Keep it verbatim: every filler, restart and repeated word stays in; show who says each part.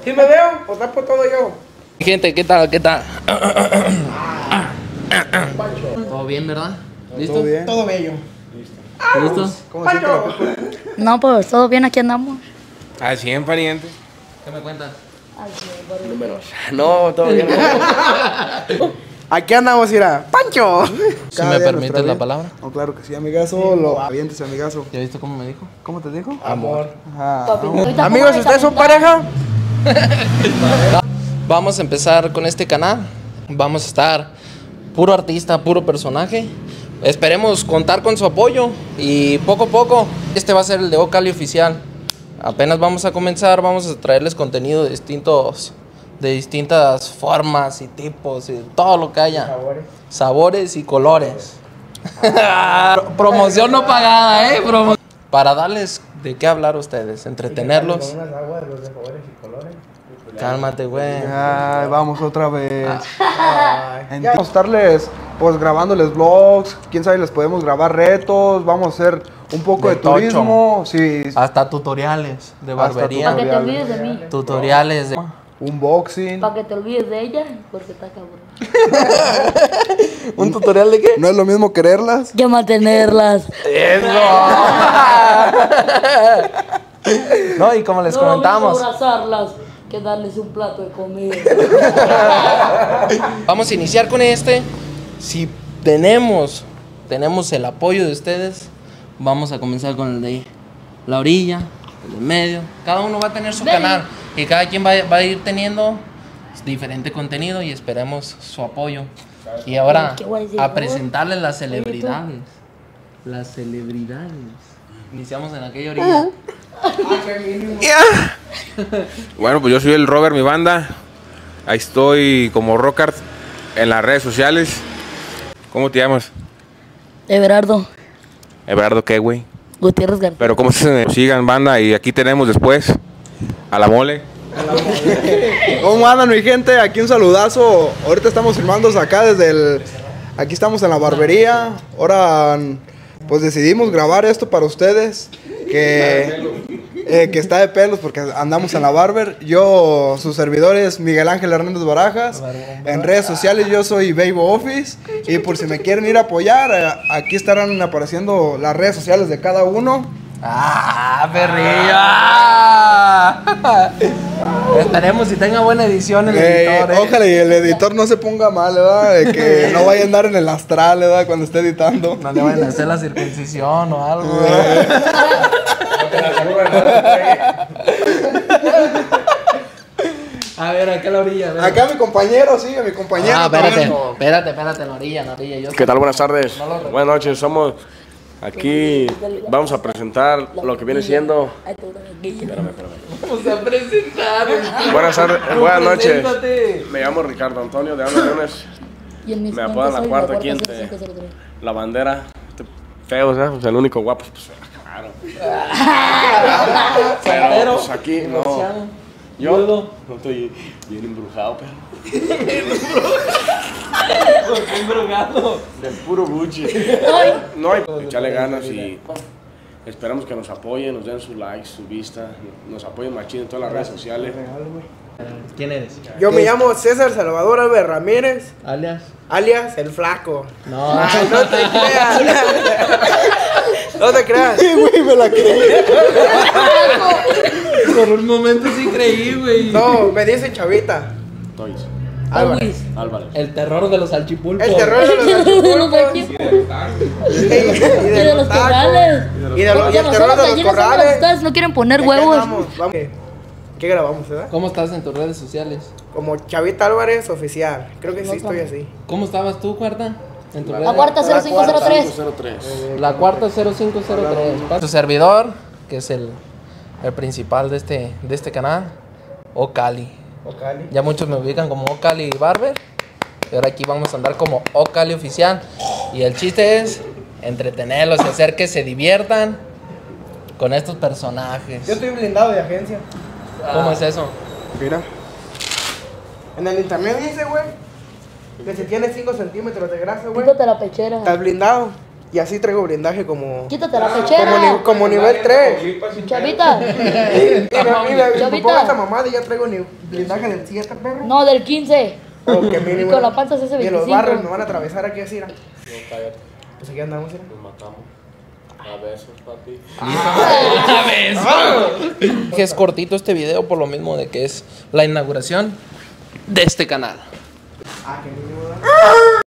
Speaker 1: ¿Sí me veo? ¿O tapo todo yo?
Speaker 2: Gente, ¿qué tal? ¿Qué tal? ¿Todo bien, verdad? ¿Listo?
Speaker 3: ¿Todo bien?
Speaker 1: Todo bello.
Speaker 2: ¿Listo?
Speaker 3: ¿Cómo se siente la Pepe?
Speaker 4: No, pues todo bien, aquí andamos.
Speaker 5: Al cien, pariente.
Speaker 2: ¿Qué me cuentas?
Speaker 1: No, todo bien. Aquí andamos, mira. ¡Pancho!
Speaker 2: Si
Speaker 3: Cada
Speaker 2: me
Speaker 3: día
Speaker 2: permites
Speaker 3: nuestra
Speaker 2: la
Speaker 3: vida.
Speaker 2: palabra.
Speaker 3: No, claro que sí, amigazo. Lo avientes, amigazo.
Speaker 2: ¿Ya viste cómo me dijo?
Speaker 3: ¿Cómo te dijo?
Speaker 1: Amor.
Speaker 3: Ajá.
Speaker 4: Papi, ahorita
Speaker 1: Amigos,
Speaker 4: pongo
Speaker 1: ¿ustedes son
Speaker 4: esa
Speaker 1: pareja?
Speaker 2: Vamos a empezar con este canal. Vamos a estar puro artista, puro personaje. Esperemos contar con su apoyo y poco a poco este va a ser el de Ocali Oficial. Apenas vamos a comenzar, vamos a traerles contenido de distintos, de distintas formas y tipos y todo lo que haya.
Speaker 1: Sabores.
Speaker 2: Sabores y colores. Promoción no pagada, eh. Promo- Para darles de qué hablar a ustedes, entretenerlos.
Speaker 1: Con unas aguas, los de sabores y colores.
Speaker 2: Cálmate, güey.
Speaker 3: Ay, vamos otra vez.
Speaker 1: Ay,
Speaker 3: En-
Speaker 1: ya.
Speaker 3: Vamos a estarles, pues, grabándoles vlogs. Quién sabe, les podemos grabar retos. Vamos a hacer un poco
Speaker 2: De
Speaker 3: de,
Speaker 2: tocho.
Speaker 3: turismo. Sí,
Speaker 2: Hasta tutoriales de
Speaker 3: Hasta
Speaker 2: barbería.
Speaker 4: Para que te olvides de mí.
Speaker 2: Tutoriales de...
Speaker 3: unboxing.
Speaker 4: Para que te olvides de ella, porque está cabrón.
Speaker 2: ¿Un tutorial de qué?
Speaker 3: No es lo mismo quererlas.
Speaker 4: Que mantenerlas.
Speaker 2: No, y como les
Speaker 4: No vamos
Speaker 2: comentamos,
Speaker 4: a abrazarlas, que darles un plato de comida.
Speaker 2: vamos a iniciar con este. Si tenemos, tenemos el apoyo de ustedes, vamos a comenzar con el de la orilla, el de medio. Cada uno va a tener su
Speaker 4: Ven.
Speaker 2: canal y cada quien va, va a ir teniendo diferente contenido y esperemos su apoyo. Y ahora
Speaker 4: ¿Qué voy a decir?
Speaker 2: a presentarles las celebridades. Las celebridades. Iniciamos en aquella orilla.
Speaker 5: Bueno, pues yo soy el Robert, mi banda. Ahí estoy como Rockart en las redes sociales. ¿Cómo te llamas?
Speaker 4: Everardo
Speaker 5: Everardo, ¿qué, güey?
Speaker 4: Gutiérrez García.
Speaker 5: Pero ¿cómo se sigan, banda? Y aquí tenemos después a la mole.
Speaker 3: ¿Cómo andan, mi gente? Aquí un saludazo. Ahorita estamos filmando acá desde el... Aquí estamos en la barbería. Ahora, pues decidimos grabar esto para ustedes. Que, eh, que está de pelos porque andamos en la barber. Yo, su servidor es Miguel Ángel Hernández Barajas. En redes sociales yo soy Baby Office. Y por si me quieren ir a apoyar, eh, aquí estarán apareciendo las redes sociales de cada uno.
Speaker 2: ¡Ah, perrillo! Esperemos si tenga buena edición el
Speaker 3: Eh,
Speaker 2: editor. eh.
Speaker 3: Ojalá y el editor no se ponga mal, ¿verdad? De que no vaya a andar en el astral, ¿verdad? Cuando esté editando.
Speaker 2: No le vayan a hacer la circuncisión o algo. A ver, acá a la orilla. a ver.
Speaker 3: Acá mi compañero, sí, mi compañero.
Speaker 2: Ah, espérate,
Speaker 3: también.
Speaker 2: espérate, espérate, en la orilla, en la orilla. Yo
Speaker 5: ¿Qué tal? Buenas tardes.
Speaker 2: No lo recuerdo.
Speaker 5: Buenas noches. Somos aquí. Vamos a presentar lo que viene siendo.
Speaker 2: Vamos a presentar.
Speaker 5: Buenas tardes. Buenas noches.
Speaker 2: Preséntate.
Speaker 5: Me llamo Ricardo Antonio de Ando Leones.
Speaker 4: Y en mis
Speaker 5: Me
Speaker 4: cuentas
Speaker 5: apodan la
Speaker 4: soy
Speaker 5: cuarta
Speaker 4: la
Speaker 5: aquí
Speaker 4: cuarta
Speaker 5: entre-
Speaker 4: cero cinco cero tres.
Speaker 5: La bandera. Este feo, ¿sabes? Pues el único guapo. Pues, claro. Pero pues aquí no. Yo
Speaker 2: Luego.
Speaker 5: no estoy bien embrujado, pero.
Speaker 2: ¿Por qué embrujado?
Speaker 5: De puro Gucci. No hay que echarle ganas y esperamos que nos apoyen, nos den su like, su vista, nos apoyen machín en todas las redes sociales.
Speaker 2: ¿Quién eres?
Speaker 1: Yo me llamo César Salvador Álvarez Ramírez,
Speaker 2: Alias.
Speaker 1: alias El Flaco.
Speaker 2: No.
Speaker 1: Ay, no te creas. No te creas.
Speaker 3: Sí, güey, me la creí.
Speaker 2: Por un momento sí creí, güey.
Speaker 1: No, me dicen Chavita.
Speaker 5: Toys.
Speaker 1: Álvarez.
Speaker 5: Álvarez.
Speaker 2: El terror de los salchipulpos.
Speaker 1: El terror de los
Speaker 4: Los
Speaker 1: salchipulpos.
Speaker 4: aquí.
Speaker 1: Y
Speaker 4: Y de los
Speaker 1: tacos.
Speaker 4: corrales.
Speaker 1: Y, de los, y el
Speaker 4: Como
Speaker 1: terror
Speaker 4: son
Speaker 1: de
Speaker 4: las
Speaker 1: los
Speaker 4: gallinas, son las
Speaker 1: corrales.
Speaker 4: ustedes no quieren poner
Speaker 1: ¿De qué
Speaker 4: huevos.
Speaker 1: andamos? Vamos. ¿Qué grabamos, verdad?
Speaker 2: ¿Cómo estás en tus redes sociales?
Speaker 1: Como Chavita Álvarez Oficial. Creo que sí estoy así.
Speaker 2: ¿Cómo estabas tú, cuarta? En tu
Speaker 4: La
Speaker 2: redes?
Speaker 4: cuarta cero cinco cero tres.
Speaker 5: cero tres.
Speaker 2: La cuarta cero cinco cero tres. Tu servidor, que es el, el principal de este, de este canal, Ocali.
Speaker 1: Ocali.
Speaker 2: Ya muchos me ubican como Ocali Barber. Y ahora aquí vamos a andar como Ocali Oficial. Y el chiste es entretenerlos y hacer que se diviertan con estos personajes.
Speaker 1: Yo estoy blindado de agencia.
Speaker 2: ¿Cómo es eso?
Speaker 3: Mira.
Speaker 1: En el internet dice, güey, que si tienes cinco centímetros de grasa, güey,
Speaker 4: Quítate la pechera.
Speaker 1: estás blindado. Y así traigo blindaje como...
Speaker 4: Quítate la
Speaker 1: Como,
Speaker 4: pechera.
Speaker 1: ni- como nivel tres.
Speaker 4: Chavita.
Speaker 1: Y me, y me,
Speaker 4: Chavita.
Speaker 1: me pongo esta mamada y ya traigo ni blindaje del siete, perro.
Speaker 4: No, del quince.
Speaker 1: Oh, que
Speaker 4: Y
Speaker 1: mínimo.
Speaker 4: con la panza se hace
Speaker 1: Y los
Speaker 4: veinticinco.
Speaker 1: barrios me van a atravesar aquí así, mira. Pues aquí andamos, mira.
Speaker 5: Nos matamos. A besos, papi.
Speaker 2: Que es cortito este video por lo mismo de que es la inauguración de este canal.
Speaker 1: Ah, que mínimo.